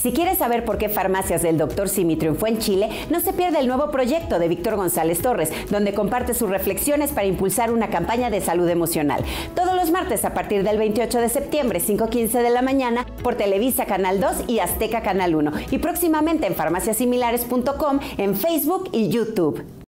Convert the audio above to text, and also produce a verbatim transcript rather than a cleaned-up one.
Si quieres saber por qué Farmacias del doctor Simi triunfó en Chile, no se pierda el nuevo proyecto de Víctor González Torres, donde comparte sus reflexiones para impulsar una campaña de salud emocional. Todos los martes a partir del veintiocho de septiembre, cinco quince de la mañana, por Televisa Canal dos y Azteca Canal uno. Y próximamente en farmacias similares punto com, en Facebook y YouTube.